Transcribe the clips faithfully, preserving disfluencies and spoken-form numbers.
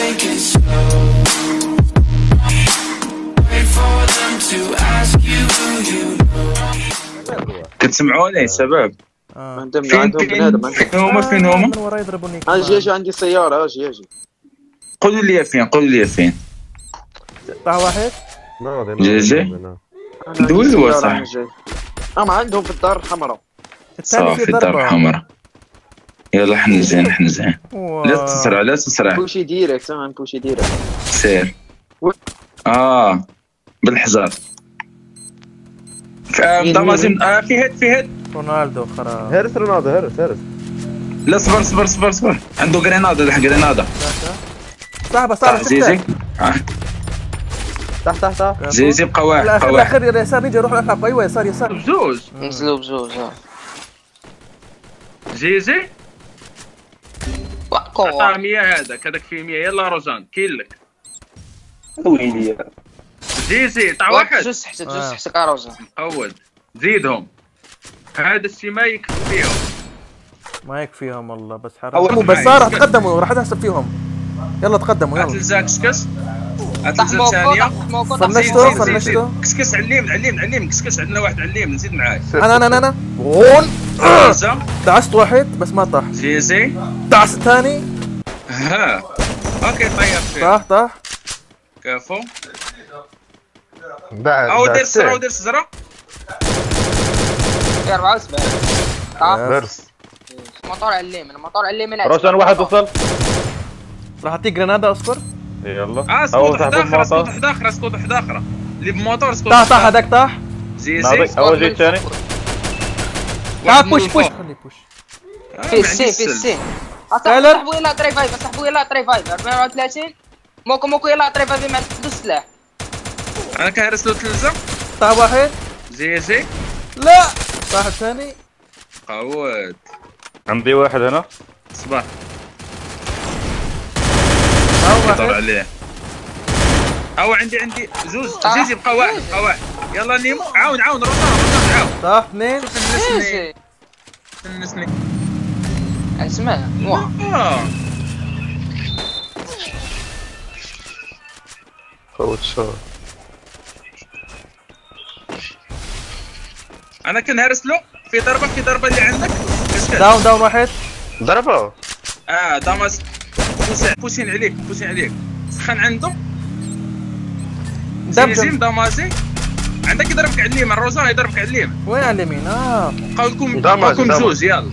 take it slow. Wait for them to ask you who you know. كتسمعوني شباب؟ اه عندهم فين عندهم فين بنادم فين هما فين من هما؟ ورا يضربوني اجي اجي عندي سيارة اجي اجي قولوا لي فين قولوا لي فين. طاح واحد. جي جي أنا دوز عندي هو سيارة، صح. أنا جاي. هم عندهم في الدار الحمراء. الثاني صافي في الدار ضربة. الحمراء. يلا حنا زين حنا زين. و- لا تسرع لا تسرع. بوشي ديريكت ها بوشي ديريكت. سير. اه بالحجر. مين- دامازين آه في هيد في هيد. رونالدو خرا. هرس رونالدو هرس هرس. لا صبر صبر صبر صبر عنده جرينادا لح جرينادا. صاحبه صح صاحبه زي زي آه. تحت تحت تحت. زي زي بقى واحد بقى الاخير واحد. الاخير يسار نيجي نروح نلعب. ايوه يسار يسار. بزوز نزلوا بزوج ها زي زي وقوة عطاه مية هذاك هذاك فيه مية. يلا روزان كاين لك. ويلي زي زي طع واحد واحد جوج حسك جوج آه. حسك عروسة عود زيدهم. هذا الشي ما يكفي فيهم. ما يكفيهم والله بس أول حرام. معي. بسارة تقدموا راح تحسب فيهم. يلا تقدموا يلا. اتلزا كسكس طاح اتلزا موكو ثانية. طاح موكو طاح فنشته موكو. فنشته. كسكس عليم عليم عليم كسكس عندنا واحد عليم نزيد معاك. انا انا انا انا جول. خمسة دعست واحد بس ما طاح. زي زي دعست ثاني. ها اوكي طيب فيه. طاح طاح. كفو. بعد او دير سرا ودير سرا. في أربعة وسبعين طاح هرس. المطار عليم المطار عليم روشان واحد وصل. راح اعطيك جرينادا اصبر. يلا اه أول سكوت تحت واحد اخر سكوت الموطا. واحد اخر سكوت واحد اخر اللي بموتور سكوت. طاح طاح هذاك طاح. زي زي ناضي أول جيت ثاني. تعال بوش بوش خلي بوش. في السي في السي سالر. سحبوا يلا تري فايفر سحبوا يلا تري فايفر أربعة وثلاثين موكو موكو يلا تري فايفر مع دو سلاح انا كهرس له تلزم. طاح واحد. زي زي لا طاح الثاني. قوت عندي واحد هنا. صباح طاح يطلع واحد. عليه. او عندي عندي زوز زي زي بقى واحد بقى واحد. يلا نيمو عاون عاون روزان روزان عاون. طاح اثنين. فنسني فنسني. اسمع واه اه فوت شو. انا كنهرس له في ضربه في ضربه اللي عندك. كسكت. داون داون واحد. ضربه. اه داماس بوسين بوسين عليك بوسين عليك. سخن عنده. زي زي دمجم. دامازي عندك يضربك على اليمين. روزان يضربك على اليمين. وين على اليمين؟ اه قولكم داماج، قولكم داماج. زوز يلا.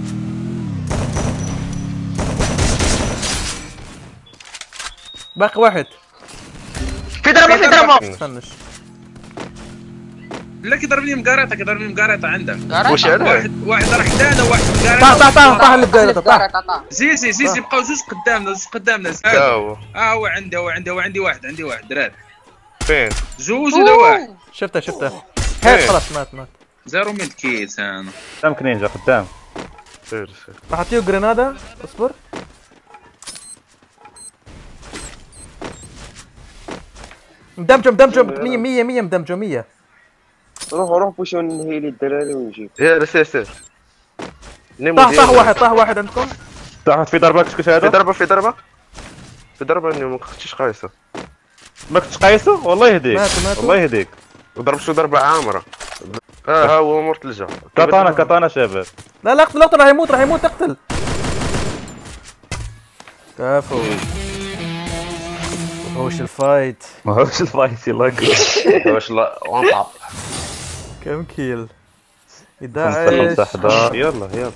باقي واحد. في ضربة في ضربة فنش. لا كيضربني مقاريطه كيضربني مقاريطه عندك. وش هذا؟ واحد واحد راح حدانا وواحد مقاريطه. طاح طاح طاح طاح اللي بقارته طاح. زي زي زي زي بقاو زوج قدامنا زوج قدامنا. داو. اه هو عندي هو عندي هو عندي واحد عندي واحد دراري. فين؟ زوج ولا واحد. شفته شفته. هيك خلاص مات مات. زيرو من الكيس انا. قدامك نينجا قدام. سير سير. راح اعطيه جرينادا اصبر. مدمجه مدمجه مية مية مية مدمجه مية. روح روح بوشي نهي لي الدراري ونجيب. يا سير سير. طاح طاح واحد طاح واحد عندكم. تحت في ضربة كسكس هذا. في ضربة في ضربة في ضربة اني ما كنتش قايسة. ما كنتش قايسه والله يهديك. ماتوا ماتوا. الله يهديك. وضربت شو ضربة عامرة. اه ها هو مور تلجا. كاتانا كاتانا شباب. لا لا اقتل اقتل راح يموت راح يموت اقتل. كفو. وحوش الفايت. ما هوش الفايت يلا. واش لا وانطع. كم كيل؟ خمسة يدعش. خمسة أحد. يلا يلا.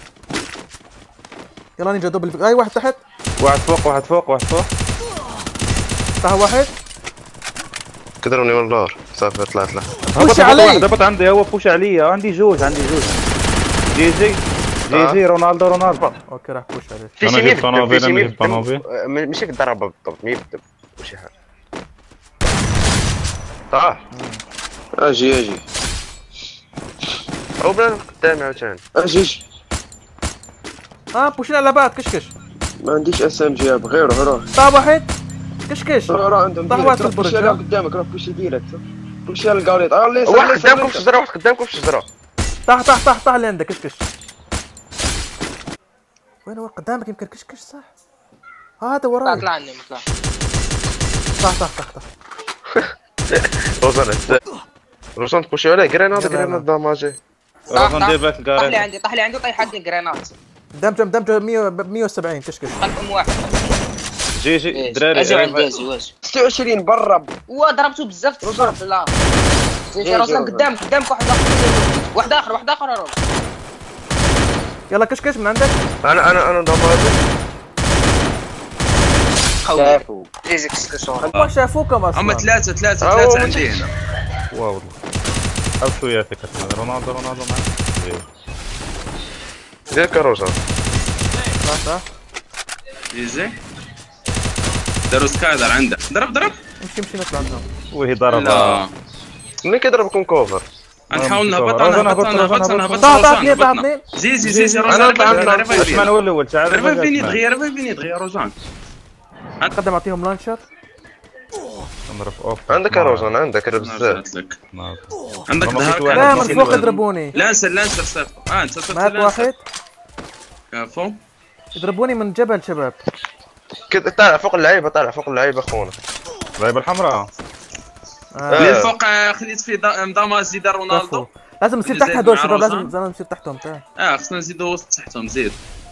يلا نيجا دوبل فيك. اي واحد تحت. واحد فوق واحد فوق واحد فوق. طاح واحد. كدروني من النار صافي طلعت له. بوش علي. واحد هبط عندي هو بوش عليا. عندي جوج عندي جوج. جي جي جي جي رونالدو رونالدو. اوكي راح بوش عليه. في أنا شي جبت مية طنابير، في شي أنا مية جبت طنابير. ماشي في الضربة بالضبط مية بالضبط وشي حاجة. طاح. اجي اجي او بلا قدامي عاوتاني. اجي اجي. اه بوشين على بعض كشكش. ما عنديش اس ام جي غيره روح. طاح واحد. كشكش. روح روح عندهم طاح ديريكت. واحد في روح بوشي البرج. على ها؟ قدامك روح بوشي ديريكت. بوشي على القاريط. اه ليس واحد قدامكم في الشجرة واحد قدامكم في الشجرة. طاح طاح طاح طاح اللي عندك كشكش. وين هو قدامك يمكن كشكش صح؟ هذا طلع وراي. طلع عني طلع. تحت تحت تحت تحت. روزان روزان تبوشي عليه جريناد يلا، جريناد يلا. داماجي. روزان دير بالك طاح لي القارين. عندي طاح لي عندي طيح حقي جرينات. دمج دمج مية وسبعين كشكش. خلفهم واحد. جي جي ايش دراري اجوا عندي ريفايف. اجوا ايش. ستة وعشرين برا. وضربته بزاف تصرف لا. زي جي راسنا جي. قدامك قدامك واحد اخر واحد اخر واحد اخر يا رجل. يلا كشكش من عندك. انا انا انا داماجي. خوي شافوا. ليزك سكسور. ما شافوكم اصلا. اما ثلاثة ثلاثة أو ثلاثة مت- عندي هنا. واو والله. او شويه فكره رونالدو رونالدو معاه. ديرك روزان. صح صح. يجي داروا سكايدر عنده. ضرب ضرب. امشي امشي نطلع عندهم. وهي ضربه. لا منين كيضربكم كوفر؟ نحاول نهبط روزان انا هبط هبط، انا هبط روزان انا هبط. هبط طاح طاح روزان اثنين طاح هبطنا. اثنين. زيزي زيزي روزان أنا طلعت ريفايف طلعت. ريفايف عثمان هو الاول تعال ريفايف فيني عثمان. دغيا ريفايف فيني دغيا روزان. قدم اعطيهم لانشر. نضرب اوف. عندك يا روزان عندك انا بزاف. رجعت لك نعم. عندك والله دهاك في واحد. لا ما من في فوق واحد. يضربوني. لانسر لانسر صرت اه انت صرت مات لانسر. واحد. كفو يضربوني من جبل شباب. كده طالع فوق اللعيبه طالع فوق اللعيبه اخونا. اللعيبه الحمراء. آه. اللي الفوق آه، خليت فيه دا- مداما زيد كفو. رونالدو. لازم نصير اللي تحت زايد هدول مع شباب لازم روزان. لازم نصير تحتهم تعال. اه خصنا نزيدو وسط تحتهم زيد.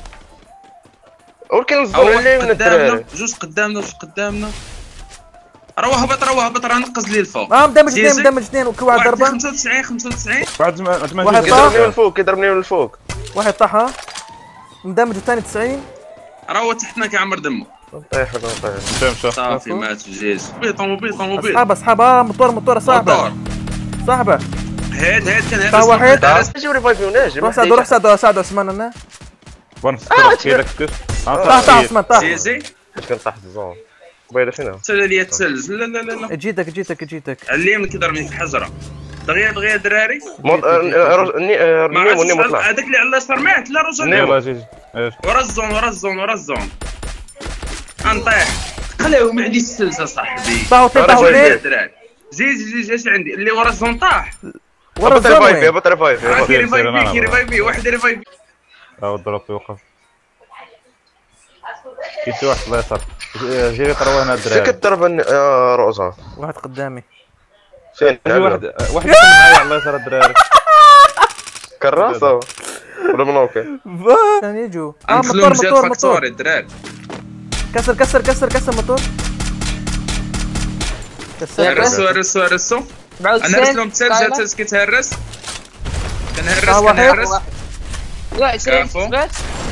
ولكن أول نصبر عليه من قدامنا الدراري. جوج قدامنا جوج قدامنا. روح هبط روح هبط راه نقز لي الفوق. اه مدمج اثنين زيزي. مدمج اثنين وكل واحد واحد ضربه. خمسة وتسعين خمسة وتسعين. واحد زمان عثمان واحد جي. طاح. كيضربني من الفوق كيضربني من الفوق. واحد طاح ها. مدمج الثاني تسعين. روح تحتنا كيعمر دمه. طيح ولا طيح. مشى مشى. صافي كفو. مات جيج. بيطو مبيطو مبيط. اصحاب اصحاب اه مطور مطور صاحبه دور. صاحبه. هيد هيد كان طاح واحد. اجي ريفايف وناجي. روح ساعدوا روح ساعدوا ساعدوا عثمان انا. بونس ضرب في يدك كيف. طاح طاح عثمان طاح. زيزي اش كان تحت الزون. بايده فينا. تسلل لي الثلج. لا لا لا لا. جيتك جيتك جيتك. علمني كيضربني في الحجره. دغيا دغيا دراري. مو- آه، آه، روز- ني- آه، ما نيمو نيمو عرفتش طلع. هذاك اللي على اليسار مات لا رجل. يلا جي جي. ايش. ورا الزون ورا الزون ورا الزون. غنطيح. خليهم عندي السلسله صاحبي. طاحوا اثنين طاحوا رجل. اثنين. دراري. زيد زيد زيد اش عندي اللي ورا الزون طاح. ورا هبط الزون ريفايف وين؟ هبط ريفايف. راه هبط. كي ريفايف سير، بي كي أنا ريفايف بي واحد ريفايف بي. او ضرب يوقف. كي شي واحد الله يسر. جيري طروا هنا فيك الدراري. الضربه يا روزان. واحد قدامي. فين في واحد واحد يكون معايا الله يسر الدراري. كراسه ولا منوكي. كان يجوا اه نخلوهم مطور جات مطور فاكتوري مطور. الدراري. كسر كسر كسر كسر موتور. كسر هرسوا هرسوا هرسوا. بعد انا هرس لهم تسلج سايلة. تسلج كيتهرس. كنهرس آه، واحد. كنهرس. لا عشرين كفو. بس.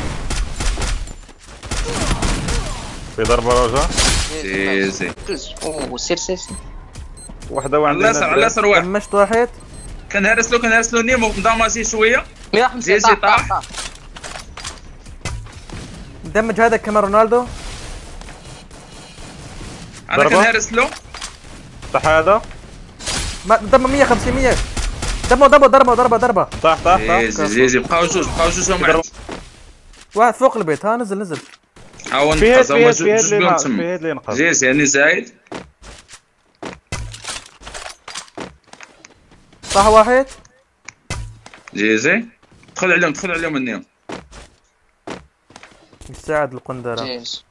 في ضربه رجا. زيزي. اوه سير سير سير. واحده على وعندنا اليسار على اليسار واحد. دمجت واحد. كنهرس له كنهرس له نيمو مداماسي شويه. مية وخمسين زيزي طاح. دمج هذا كمان رونالدو. انا ضربة. كنهرس له. طاح هذا. ما دم مية وخمسين مية. دمه دمه ضربه ضربه ضربه. طاح طاح طاح. زيزي زيزي بقاو جوج بقاو جوج وما واحد فوق البيت ها نزل نزل. هاو في هاد نقص في هما هاد في هاد جوج اللي بهم نقص، في تما. هاد اللي ينقص. زيزي يعني زايد. طاح واحد. زيزي. دخل عليهم دخل عليهم النيم. يساعد القندرة. جيز.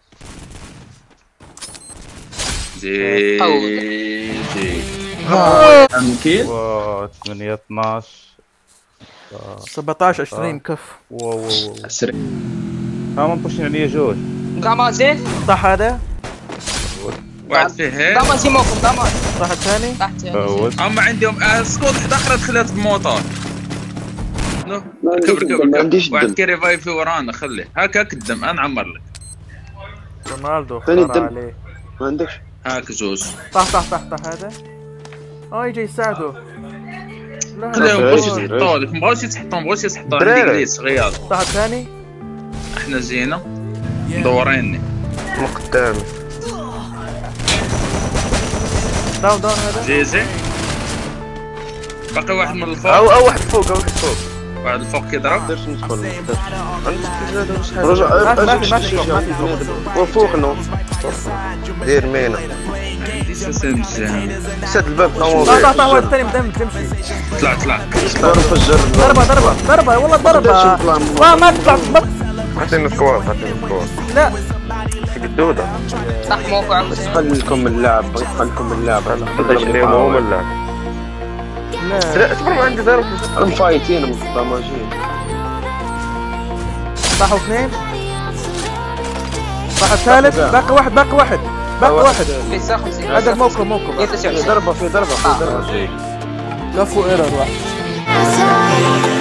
زيزي. كيل. واو ثمانية اثناش. سبعطاش عشرين كف. واو واو واو. اسرع. ها ما نبوشين عليا جوج. دامازين طاح هذا. واحد فيه هيك. دامازين موقف داماز طاح الثاني. تحت فوت. اما عندهم آه، سكوت واحد اخر دخلت بالموطور. نو ما كبر عنديش كبر دم، ما كبر عنديش واحد دم. كي ريفايفي ورانا خليه هاك هاك الدم انا نعمر لك. رونالدو ثاني اختار الدم. عليه. ما عندكش. هاك جوج. طاح طاح طاح طاح هذا. اه يجي يساعده. لا خليهم لا. بغاوش يتحطوا لك مبغاوش يتحطوا مبغاوش يتحطوا عندي دراري. انجليز غياض. طاح الثاني. احنا جينا مدوريني. من قدامي. داون داون هذا. زيزي. باقي واحد من الفوق. او او واحد فوق او واحد فوق. واحد الفوق كيضرب. درت ندخل. رجع ما في ما في فوق ما في فوق. وفوق نو. دير مينا. سيستم الجهه. سد الباب طاح طاح طوال. طاح واحد الثاني مدمج تمشي. طلع طلع. نفجر. ضربة ضربة ضربة والله ضربة. قدرش نطلع من- ما ما تطلع ما حطينا سكواد حطينا سكواد. لا قدوده. تحت موقع عبد خليكم من اللعب خليكم من اللعب ليش اليوم هو من اللعب؟ لا اصبر ما عندي ضرب. راهم فايتين متطامجين. صحوا اثنين. صح الثالث. باقي واحد باقي واحد باقي واحد. في ساعة خمسين. هذا موقع موقع. هي في تسعة وتسعين. ضربة في ضربة في ضربة. لفوا ايرور واحد.